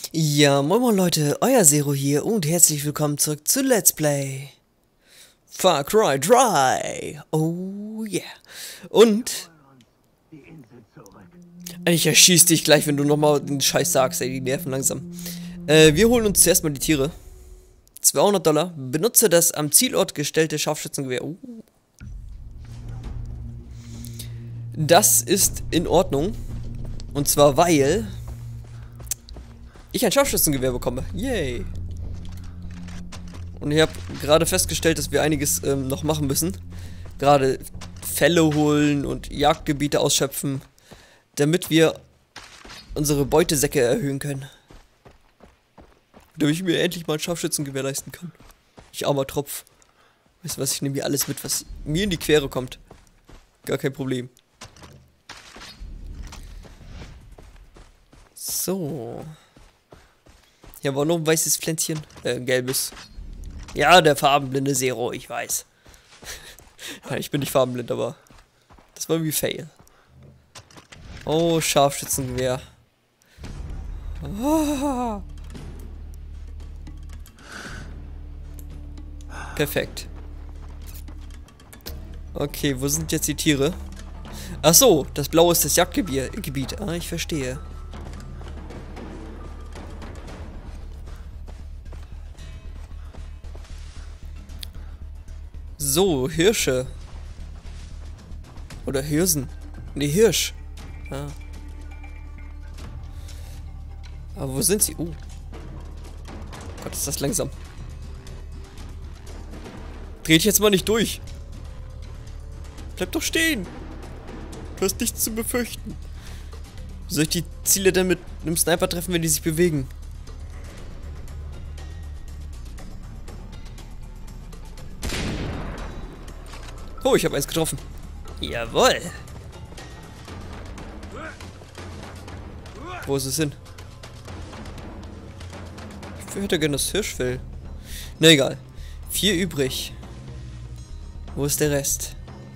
Ja, moin moin Leute, euer Zero hier und herzlich willkommen zurück zu Let's Play Far Cry 3. Oh yeah. Und ich erschieß dich gleich, wenn du nochmal den Scheiß sagst, ey, die nerven langsam. Wir holen uns zuerst mal die Tiere. $200. Benutze das am Zielort gestellte Scharfschützengewehr. Das ist in Ordnung. Und zwar weil ich ein Scharfschützengewehr bekomme. Yay. Und ich habe gerade festgestellt, dass wir einiges noch machen müssen. Gerade Fälle holen und Jagdgebiete ausschöpfen, damit wir unsere Beutesäcke erhöhen können. Damit ich mir endlich mal ein Scharfschützengewehr leisten kann. Ich armer Tropf. Weißt du was, ich nehme hier alles mit, was mir in die Quere kommt. Gar kein Problem. So. Hier war noch ein weißes Pflänzchen. Ein gelbes. Ja, der farbenblinde Zero, ich weiß. Ich bin nicht farbenblind, aber das war irgendwie fail. Oh, Scharfschützengewehr. Oh. Perfekt. Okay, wo sind jetzt die Tiere? Ach so, das blaue ist das Jagdgebiet. Ah, ich verstehe. So, Hirsche. Oder Hirsen. Ne, Hirsch. Ah. Aber wo sind sie? Gott, ist das langsam. Dreht jetzt mal nicht durch. Bleib doch stehen. Du hast nichts zu befürchten. Wie soll ich die Ziele denn mit einem Sniper treffen, wenn die sich bewegen? Oh, ich habe eins getroffen. Jawohl. Wo ist es hin? Ich hätte gerne das Hirschfell. Na egal. 4 übrig. Wo ist der Rest?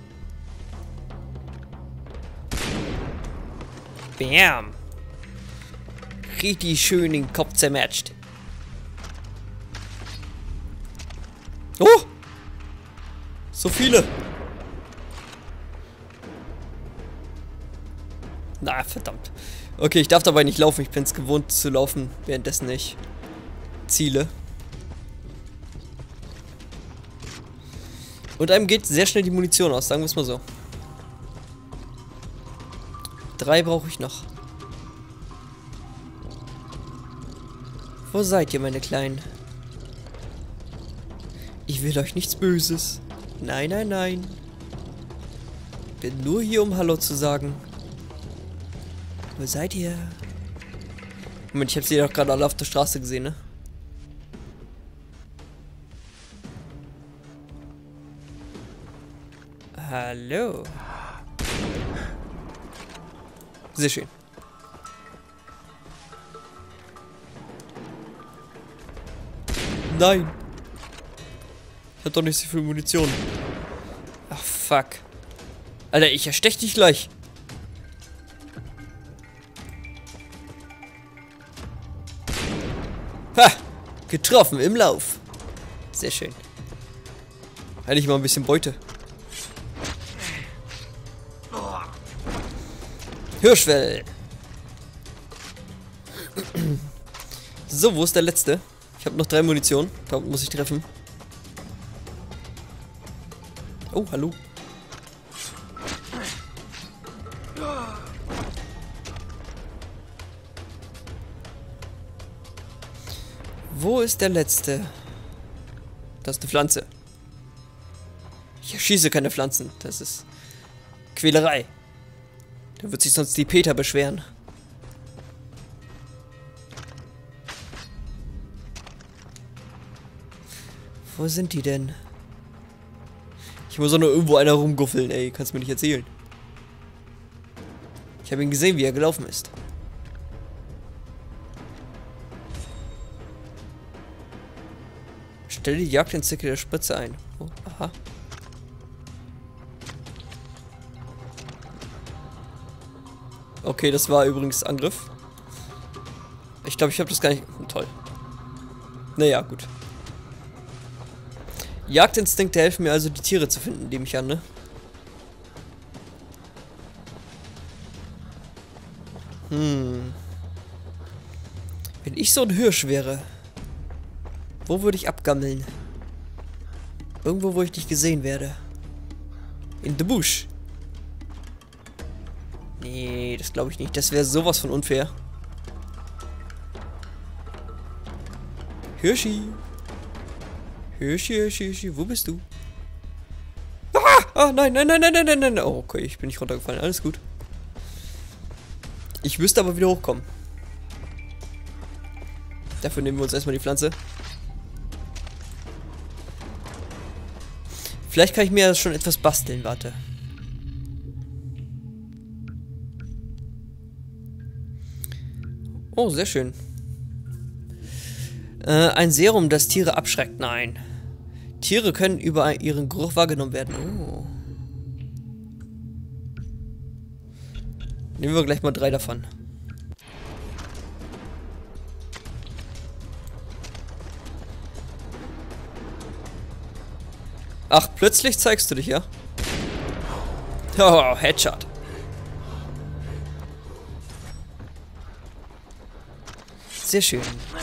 Bam. Richtig schön den Kopf zermatscht. Oh! So viele! Na, verdammt. Okay, ich darf dabei nicht laufen. Ich bin es gewohnt zu laufen, währenddessen ich ziele. Und einem geht sehr schnell die Munition aus, sagen wir es mal so. 3 brauche ich noch. Wo seid ihr, meine Kleinen? Ich will euch nichts Böses. Nein, nein, nein. Bin nur hier, um Hallo zu sagen. Wo seid ihr? Moment, ich habe sie doch gerade alle auf der Straße gesehen, ne? Hallo. Sehr schön. Nein. Ich hab doch nicht so viel Munition. Ach, fuck. Alter, ich erstech dich gleich. Ha! Getroffen im Lauf. Sehr schön. Eigentlich mal ein bisschen Beute. Hirschfell. So, wo ist der letzte? Ich habe noch 3 Munition. Da muss ich treffen. Oh, hallo. Wo ist der letzte? Das ist eine Pflanze. Ich erschieße keine Pflanzen. Das ist Quälerei. Da wird sich sonst die Peter beschweren. Wo sind die denn? Ich muss doch nur irgendwo einer rumguffeln, ey. Kannst du mir nicht erzählen. Ich habe ihn gesehen, wie er gelaufen ist. Stell die Jagd in Zicke der Spritze ein. Oh, aha. Okay, das war übrigens Angriff. Ich glaube, ich habe das gar nicht... Toll. Naja, gut. Jagdinstinkte helfen mir also, die Tiere zu finden, nehme ich an, ne? Wenn ich so ein Hirsch wäre, wo würde ich abgammeln? Irgendwo, wo ich nicht gesehen werde. In the bush. Nee, das glaube ich nicht. Das wäre sowas von unfair. Hirschi. Hirschi, Hirschi, Hirschi. Wo bist du? Ah, nein, nein, nein, nein, nein, nein, nein. Oh, okay, ich bin nicht runtergefallen. Alles gut. Ich müsste aber wieder hochkommen. Dafür nehmen wir uns erstmal die Pflanze. Vielleicht kann ich mir schon etwas basteln, warte. Oh, sehr schön. Ein Serum, das Tiere abschreckt. Nein. Tiere können über ihren Geruch wahrgenommen werden. Oh. Nehmen wir gleich mal 3 davon. Ach, plötzlich zeigst du dich, ja? Oh, Headshot. Sehr schön.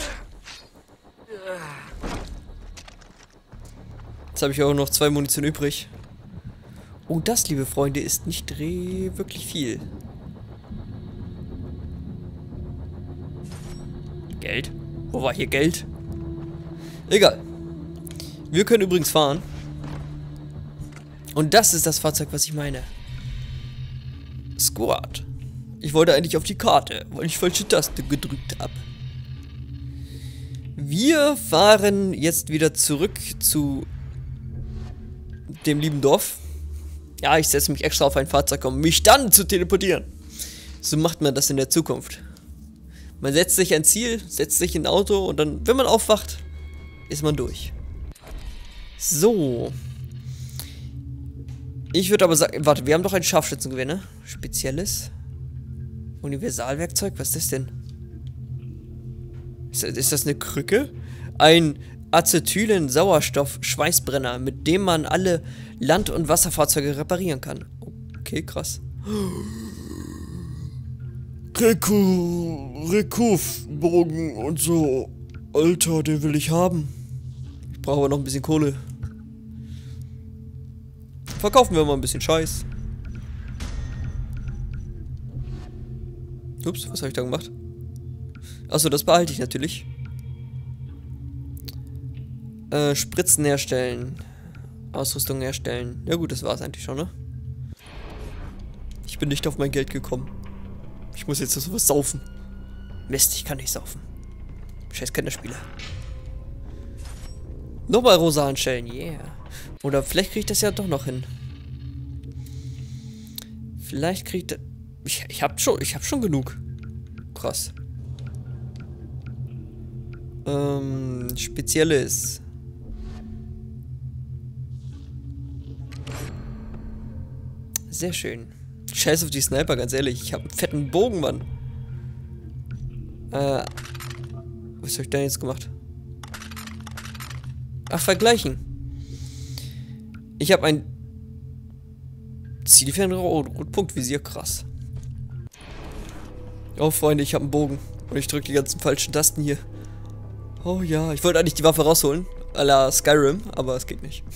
Jetzt habe ich auch noch 2 Munition übrig. Oh, das, liebe Freunde, ist nicht wirklich viel. Geld? Wo war hier Geld? Egal. Wir können übrigens fahren. Und das ist das Fahrzeug, was ich meine. Squad. Ich wollte eigentlich auf die Karte, weil ich falsche Taste gedrückt habe. Wir fahren jetzt wieder zurück zu dem lieben Dorf. Ja, ich setze mich extra auf ein Fahrzeug, um mich dann zu teleportieren. So macht man das in der Zukunft. Man setzt sich ein Ziel, setzt sich in ein Auto und dann, wenn man aufwacht, ist man durch. So. Ich würde aber sagen, warte, wir haben doch ein Scharfschützengewehr, ne? Spezielles. Universalwerkzeug, was ist das denn? Ist das eine Krücke? Ein Acetylen-Sauerstoff-Schweißbrenner, mit dem man alle Land- und Wasserfahrzeuge reparieren kann. Okay, krass. Rekuf-Bogen und so. Alter, den will ich haben. Ich brauche aber noch ein bisschen Kohle. Verkaufen wir mal ein bisschen Scheiß. Ups, was habe ich da gemacht? Achso, das behalte ich natürlich. Spritzen herstellen. Ausrüstung herstellen. Ja gut, das war es eigentlich schon, ne? Ich bin nicht auf mein Geld gekommen. Ich muss jetzt sowas saufen. Mist, ich kann nicht saufen. Scheiß Kinderspiele. Nochmal rosa Handschellen, yeah. Oder vielleicht kriege ich das ja doch noch hin. Vielleicht kriege ich... Ich hab schon genug. Krass. Spezielles. Sehr schön. Scheiß auf die Sniper, ganz ehrlich. Ich habe einen fetten Bogen, Mann. Was habe ich denn jetzt gemacht? Ach, vergleichen. Ich habe ein Zielfernrohr-Punktvisier, krass. Oh, Freunde, ich habe einen Bogen. Und ich drücke die ganzen falschen Tasten hier. Oh ja, ich wollte eigentlich die Waffe rausholen. À la Skyrim, aber es geht nicht.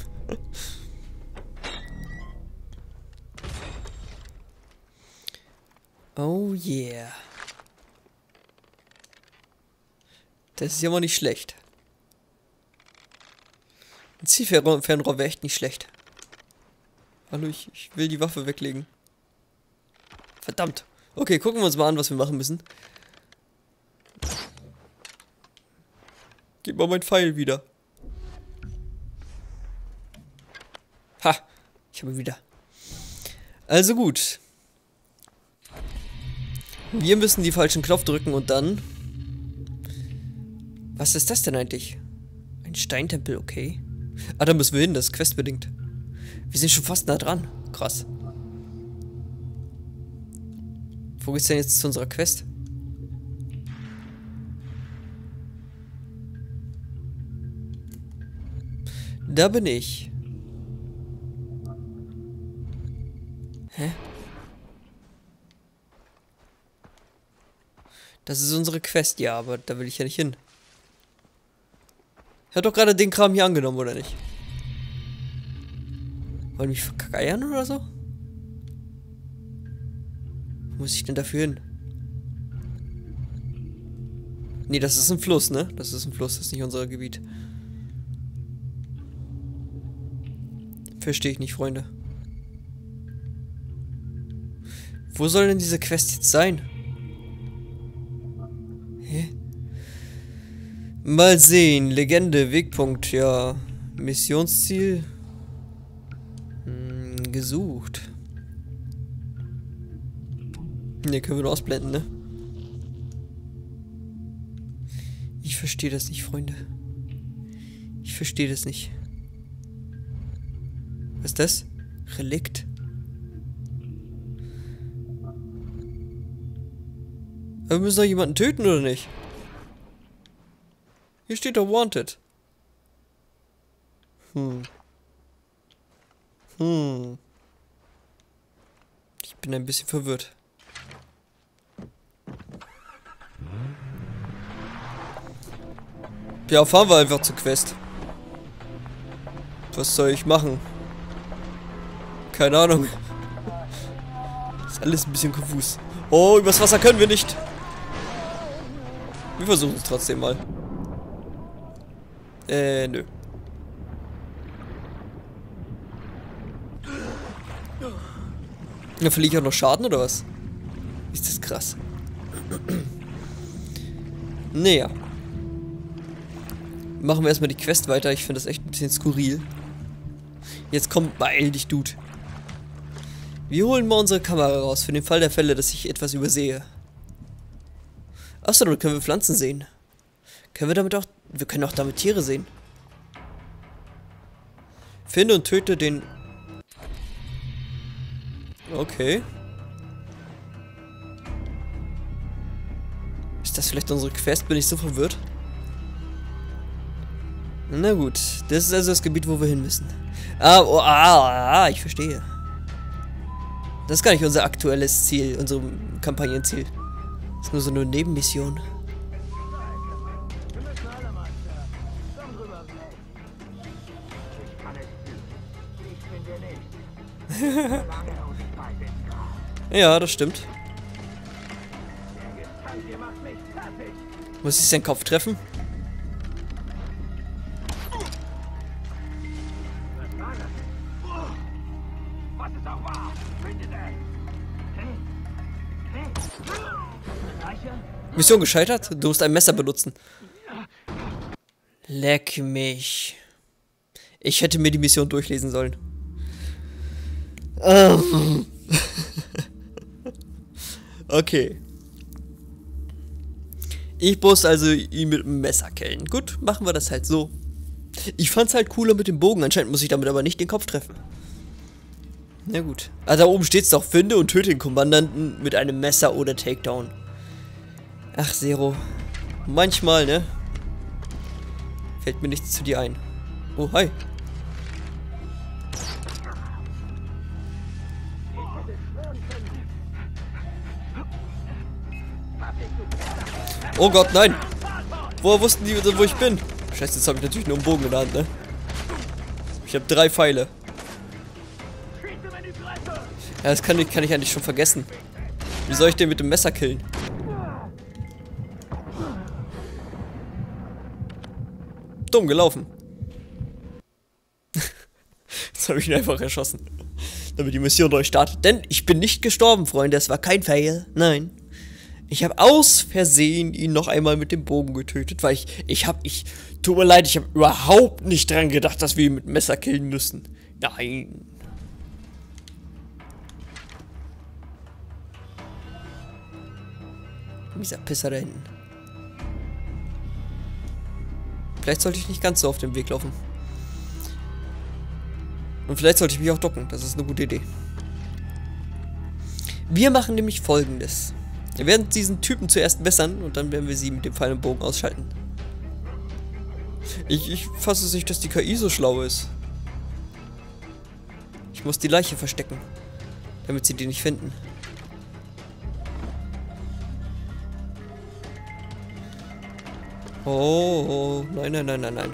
Oh yeah. Das ist ja mal nicht schlecht. Ein Zielfernrohr wäre echt nicht schlecht. Hallo, ich will die Waffe weglegen. Verdammt. Okay, gucken wir uns mal an, was wir machen müssen. Gib mal mein Pfeil wieder. Ha, ich habe ihn wieder. Also gut. Wir müssen die falschen Knopf drücken und dann... Was ist das denn eigentlich? Ein Steintempel, okay. Ah, da müssen wir hin, das ist questbedingt. Wir sind schon fast nah dran. Krass. Wo geht's denn jetzt zu unserer Quest? Da bin ich. Hä? Das ist unsere Quest, ja, aber da will ich ja nicht hin. Ich hab doch gerade den Kram hier angenommen, oder nicht? Wollen mich verkeiern oder so? Wo muss ich denn dafür hin? Nee, das ist ein Fluss, ne? Das ist ein Fluss, das ist nicht unser Gebiet. Verstehe ich nicht, Freunde. Wo soll denn diese Quest jetzt sein? Hä? Mal sehen. Legende, Wegpunkt, ja. Missionsziel. Gesucht. Ne, können wir nur ausblenden, ne? Ich verstehe das nicht, Freunde. Ich verstehe das nicht. Was ist das? Relikt? Aber wir müssen doch jemanden töten, oder nicht? Hier steht doch Wanted. Ich bin ein bisschen verwirrt. Ja, fahren wir einfach zur Quest. Was soll ich machen? Keine Ahnung. Ist alles ein bisschen konfus. Oh, übers Wasser können wir nicht. Wir versuchen es trotzdem mal. Nö. Ja, verliere ich auch noch Schaden, oder was? Ist das krass. Naja. Machen wir erstmal die Quest weiter. Ich finde das echt ein bisschen skurril. Jetzt kommt, beeil dich, Dude. Wir holen mal unsere Kamera raus, für den Fall der Fälle, dass ich etwas übersehe. Achso, dann können wir Pflanzen sehen. Können wir damit auch... Wir können auch damit Tiere sehen. Finde und töte den... Okay. Ist das vielleicht unsere Quest? Bin ich so verwirrt? Na gut, das ist also das Gebiet, wo wir hin müssen. Ich verstehe. Das ist gar nicht unser aktuelles Ziel, unser Kampagnenziel. Das ist nur so eine Nebenmission. Ja, das stimmt. Muss ich seinen Kopf treffen? Mission gescheitert? Du musst ein Messer benutzen. Leck mich. Ich hätte mir die Mission durchlesen sollen. Okay. Ich muss also ihn mit dem Messer killen. Gut, machen wir das halt so. Ich fand's halt cooler mit dem Bogen. Anscheinend muss ich damit aber nicht den Kopf treffen. Na gut. Also da oben steht's doch: Finde und töte den Kommandanten mit einem Messer oder Takedown. Ach, Zero. Manchmal, ne? Fällt mir nichts zu dir ein. Oh, hi. Oh Gott, nein! Woher wussten die, wo ich bin? Scheiße, jetzt habe ich natürlich nur einen Bogen in der Hand, ne? Ich habe 3 Pfeile. Ja, das kann ich eigentlich schon vergessen. Wie soll ich den mit dem Messer killen? Dumm gelaufen. Jetzt habe ich ihn einfach erschossen. Damit die Mission durchstartet. Denn ich bin nicht gestorben, Freunde. Es war kein Fail. Nein. Ich habe aus Versehen ihn noch einmal mit dem Bogen getötet, weil tut mir leid, ich habe überhaupt nicht dran gedacht, dass wir ihn mit Messer killen müssen. Nein. Dieser Pisser da hinten. Vielleicht sollte ich nicht ganz so auf dem Weg laufen. Und vielleicht sollte ich mich auch ducken. Das ist eine gute Idee. Wir machen nämlich Folgendes. Wir werden diesen Typen zuerst messern und dann werden wir sie mit dem Pfeil und Bogen ausschalten. Ich fasse es nicht, dass die KI so schlau ist. Ich muss die Leiche verstecken, damit sie die nicht finden. Oh, nein, nein, nein, nein, nein.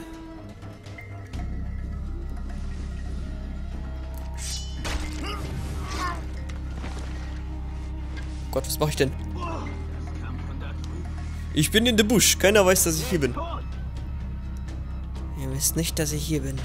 Gott, was mache ich denn? Ich bin in der Busch. Keiner weiß, dass ich hier bin. Ihr wisst nicht, dass ich hier bin.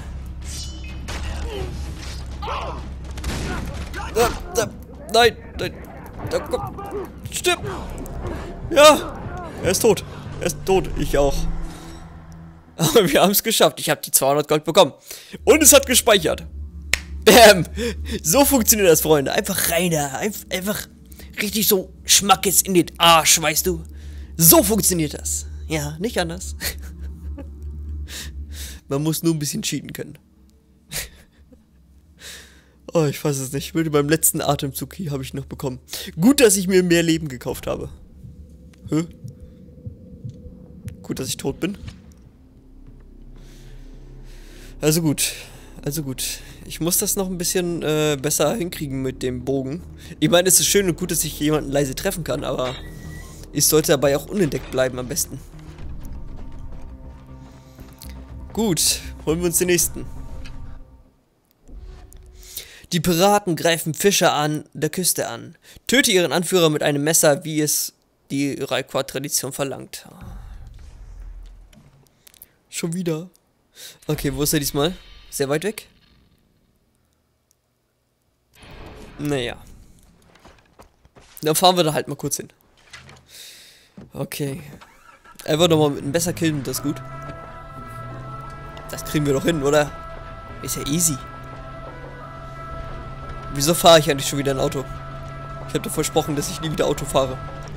Nein, nein. Da, komm. Stirb. Ja. Er ist tot. Er ist tot. Ich auch. Aber wir haben es geschafft. Ich habe die 200 Gold bekommen. Und es hat gespeichert. Bam. So funktioniert das, Freunde. Einfach rein da. Einfach richtig so Schmackes in den Arsch, weißt du. So funktioniert das. Ja, nicht anders. Man muss nur ein bisschen cheaten können. Oh, ich fasse es nicht. Beim letzten Atemzug hier habe ich noch bekommen. Gut, dass ich mir mehr Leben gekauft habe. Hä? Gut, dass ich tot bin. Also gut. Also gut. Ich muss das noch ein bisschen besser hinkriegen mit dem Bogen. Ich meine, es ist schön und gut, dass ich jemanden leise treffen kann, aber ich sollte dabei auch unentdeckt bleiben am besten. Gut, holen wir uns den nächsten. Die Piraten greifen Fischer an der Küste an. Töte ihren Anführer mit einem Messer, wie es die Rayquaza-Tradition verlangt. Schon wieder. Okay, wo ist er diesmal? Sehr weit weg? Naja. Dann fahren wir da halt mal kurz hin. Okay. Einfach nochmal mit einem besser killen, das ist gut. Das kriegen wir doch hin, oder? Ist ja easy. Wieso fahre ich eigentlich schon wieder ein Auto? Ich habe doch versprochen, dass ich nie wieder Auto fahre.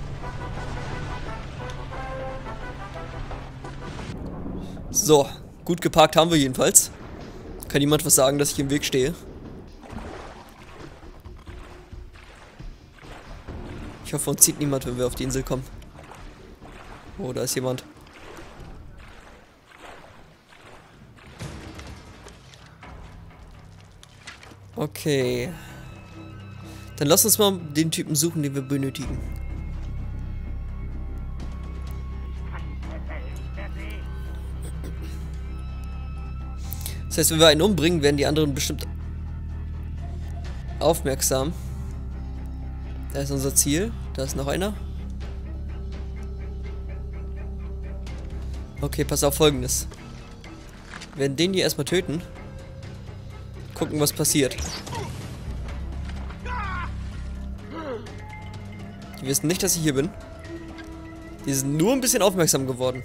So, gut geparkt haben wir jedenfalls. Kann jemand was sagen, dass ich im Weg stehe? Ich hoffe, uns zieht niemand, wenn wir auf die Insel kommen. Oh, da ist jemand. Okay. Dann lass uns mal den Typen suchen, den wir benötigen. Das heißt, wenn wir einen umbringen, werden die anderen bestimmt aufmerksam. Da ist unser Ziel. Da ist noch einer. Okay, pass auf Folgendes. Wir werden den hier erstmal töten. Gucken, was passiert. Die wissen nicht, dass ich hier bin. Die sind nur ein bisschen aufmerksam geworden.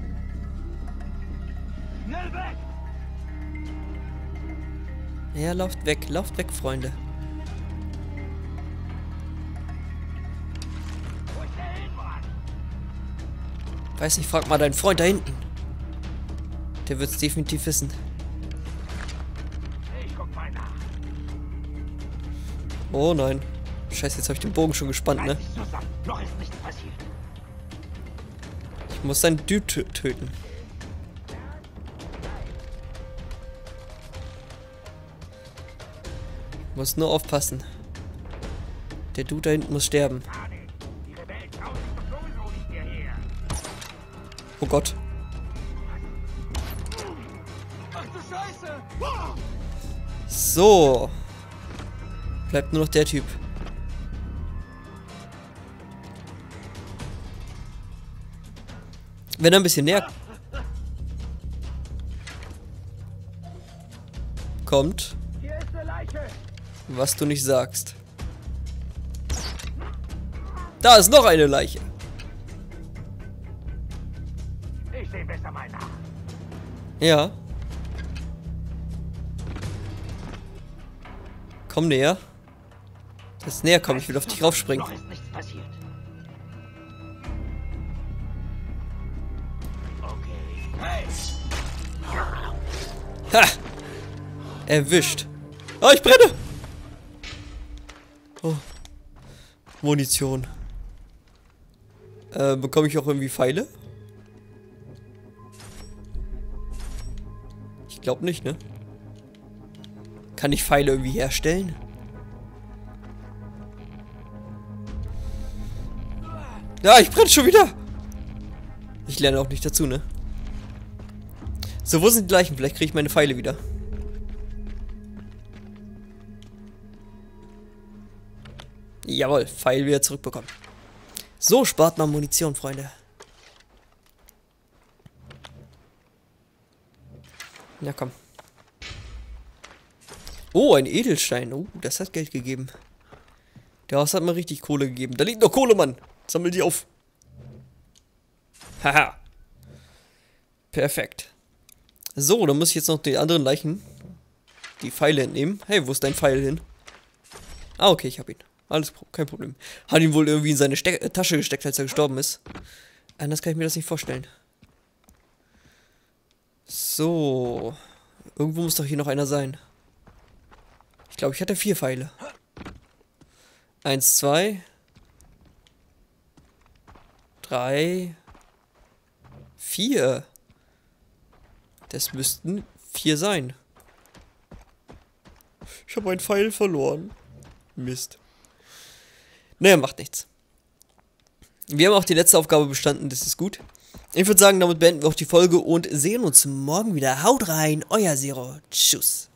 Ja, lauft weg, Freunde. Weiß nicht, frag mal deinen Freund da hinten. Der wird es definitiv wissen. Oh nein. Scheiße, jetzt habe ich den Bogen schon gespannt, ne? Ich muss seinen Dude töten. Ich muss nur aufpassen. Der Dude da hinten muss sterben. Oh Gott. So. Bleibt nur noch der Typ. Wenn er ein bisschen näher kommt, was du nicht sagst. Da ist noch eine Leiche. Ich sehe besser mal nach. Ja. Komm näher. Das ist näher, komm, ich will auf dich raufspringen. Noch ist nichts passiert. Okay. Hey! Ha! Erwischt. Oh, ich brenne! Oh. Munition. Bekomme ich auch irgendwie Pfeile? Glaub nicht, ne? Kann ich Pfeile irgendwie herstellen? Ja, ich brenne schon wieder. Ich lerne auch nicht dazu, ne? So, wo sind die Leichen? Vielleicht kriege ich meine Pfeile wieder. Jawohl, Pfeil wieder zurückbekommen. So spart man Munition, Freunde. Ja, komm. Oh, ein Edelstein. Oh, das hat Geld gegeben. Das hat mir richtig Kohle gegeben. Da liegt noch Kohle, Mann. Sammel die auf. Haha. Perfekt. So, dann muss ich jetzt noch die anderen Leichen, die Pfeile entnehmen. Hey, wo ist dein Pfeil hin? Ah, okay, ich hab ihn. Alles kein Problem. Hat ihn wohl irgendwie in seine Tasche gesteckt, als er gestorben ist. Anders kann ich mir das nicht vorstellen. So. Irgendwo muss doch hier noch einer sein. Ich glaube, ich hatte 4 Pfeile. 1, 2, 3, 4. Das müssten 4 sein. Ich habe einen Pfeil verloren. Mist. Naja, macht nichts. Wir haben auch die letzte Aufgabe bestanden, das ist gut. Ich würde sagen, damit beenden wir auch die Folge und sehen uns morgen wieder. Haut rein, euer Zero. Tschüss.